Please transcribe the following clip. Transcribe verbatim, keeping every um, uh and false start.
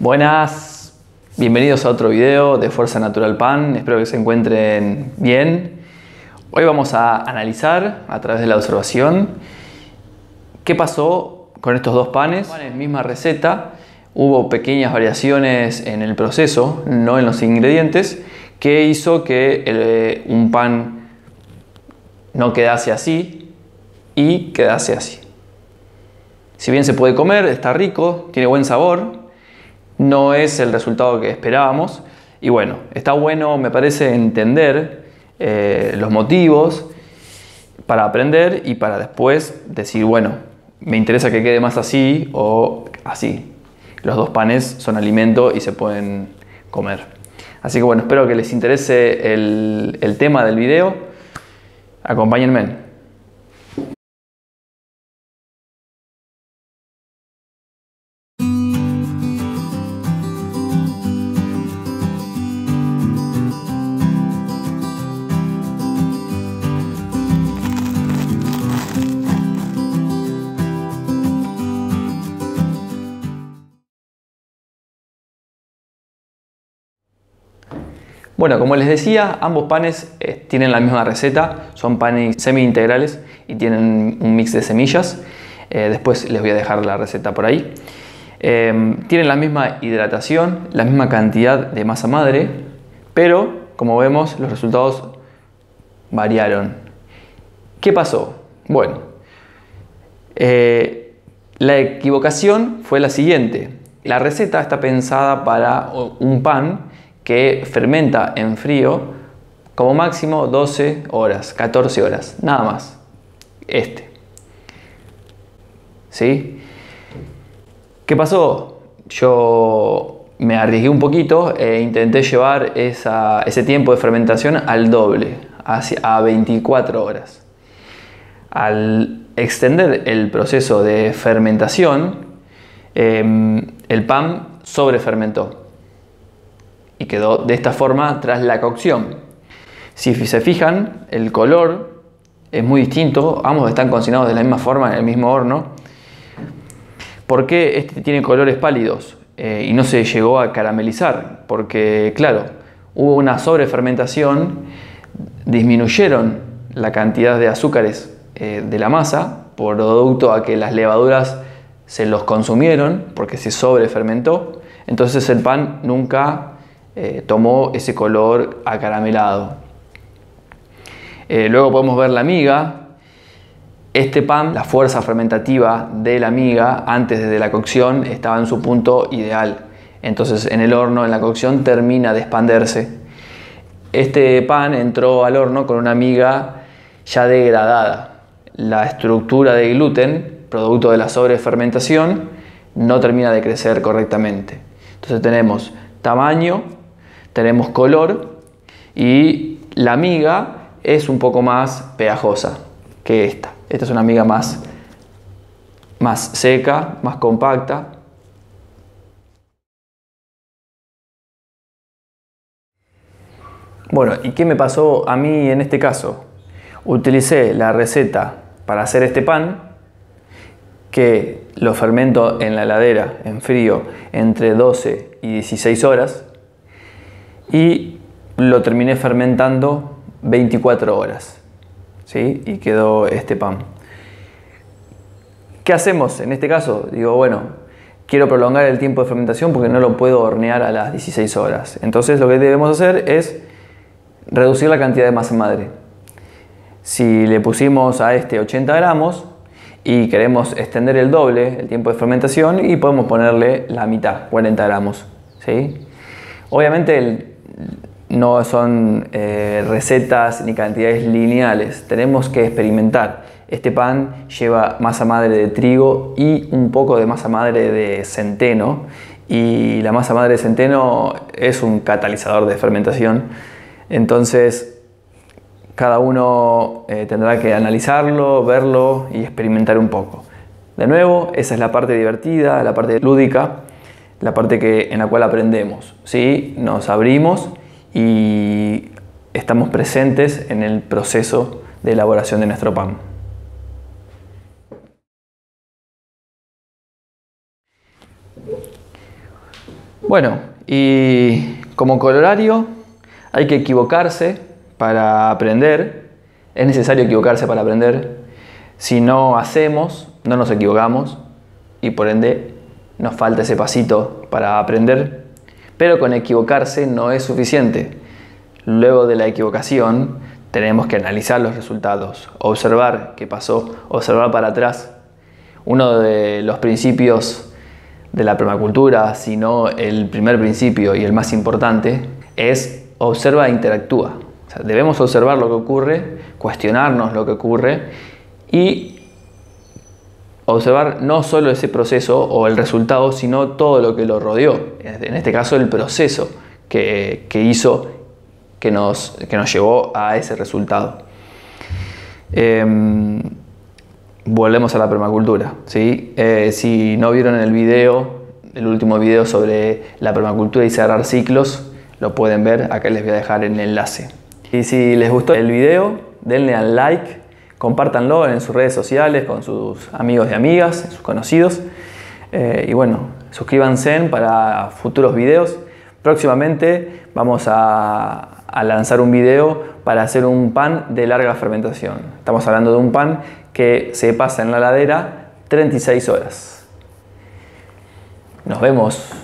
Buenas, bienvenidos a otro video de Fuerza Natural Pan, espero que se encuentren bien. Hoy vamos a analizar a través de la observación qué pasó con estos dos panes. Panes, misma receta, hubo pequeñas variaciones en el proceso, no en los ingredientes, que hizo que el, un pan no quedase así y quedase así. Si bien se puede comer, está rico, tiene buen sabor, no es el resultado que esperábamos. Y bueno, está bueno, me parece, entender eh, los motivos para aprender y para después decir, bueno, me interesa que quede más así o así. Los dos panes son alimento y se pueden comer. Así que bueno, espero que les interese el, el tema del video. Acompáñenme. Bueno, como les decía, ambos panes eh, tienen la misma receta, son panes semi-integrales y tienen un mix de semillas. Eh, después les voy a dejar la receta por ahí. Eh, tienen la misma hidratación, la misma cantidad de masa madre, pero como vemos los resultados variaron. ¿Qué pasó? Bueno, eh, la equivocación fue la siguiente. La receta está pensada para un pan que fermenta en frío como máximo doce horas, catorce horas, nada más. Este. ¿Sí? ¿Qué pasó? Yo me arriesgué un poquito e intenté llevar esa, ese tiempo de fermentación al doble, hacia, a veinticuatro horas. Al extender el proceso de fermentación, eh, el pan sobrefermentó y quedó de esta forma tras la cocción. Si se fijan, el color es muy distinto, ambos están cocinados de la misma forma en el mismo horno. ¿Por qué este tiene colores pálidos eh, y no se llegó a caramelizar? Porque claro, hubo una sobrefermentación, disminuyeron la cantidad de azúcares eh, de la masa, producto a que las levaduras se los consumieron porque se sobrefermentó. Entonces el pan nunca Eh, tomó ese color acaramelado. Eh, luego podemos ver la miga. Este pan, la fuerza fermentativa de la miga antes de la cocción estaba en su punto ideal. Entonces en el horno, en la cocción, termina de expandirse. Este pan entró al horno con una miga ya degradada. La estructura de gluten, producto de la sobrefermentación, no termina de crecer correctamente. Entonces tenemos tamaño, tenemos color y la miga es un poco más pegajosa que esta. Esta es una miga más, más seca, más compacta. Bueno, ¿y qué me pasó a mí en este caso? Utilicé la receta para hacer este pan, que lo fermento en la heladera en frío entre doce y dieciséis horas, y lo terminé fermentando veinticuatro horas, ¿sí? Y quedó este pan. ¿Qué hacemos en este caso? Digo, bueno, quiero prolongar el tiempo de fermentación porque no lo puedo hornear a las dieciséis horas. Entonces lo que debemos hacer es reducir la cantidad de masa madre. Si le pusimos a este ochenta gramos y queremos extender el doble el tiempo de fermentación, y podemos ponerle la mitad, cuarenta gramos, ¿sí? Obviamente el, no son eh, recetas ni cantidades lineales, tenemos que experimentar. Este pan lleva masa madre de trigo y un poco de masa madre de centeno, y la masa madre de centeno es un catalizador de fermentación. Entonces cada uno eh, tendrá que analizarlo, verlo y experimentar un poco. De nuevo, esa es la parte divertida, la parte lúdica, la parte que, en la cual aprendemos, ¿sí? Nos abrimos y estamos presentes en el proceso de elaboración de nuestro pan. Bueno, y como corolario, hay que equivocarse para aprender. Es necesario equivocarse para aprender. Si no hacemos, no nos equivocamos y por ende nos falta ese pasito para aprender. Pero con equivocarse no es suficiente. Luego de la equivocación tenemos que analizar los resultados, observar qué pasó, observar para atrás. Uno de los principios de la permacultura, si no el primer principio y el más importante, es observa e interactúa. O sea, debemos observar lo que ocurre, cuestionarnos lo que ocurre y observar no solo ese proceso o el resultado, sino todo lo que lo rodeó. En este caso, el proceso que, que hizo que nos, que nos llevó a ese resultado. Eh, volvemos a la permacultura, ¿sí? Eh, si no vieron el video, el último video sobre la permacultura y cerrar ciclos, lo pueden ver, acá les voy a dejar el enlace. Y si les gustó el video, denle al like, compártanlo en sus redes sociales con sus amigos y amigas, sus conocidos. Eh, y bueno, suscríbanse para futuros videos. Próximamente vamos a, a lanzar un video para hacer un pan de larga fermentación. Estamos hablando de un pan que se pasa en la heladera treinta y seis horas. Nos vemos.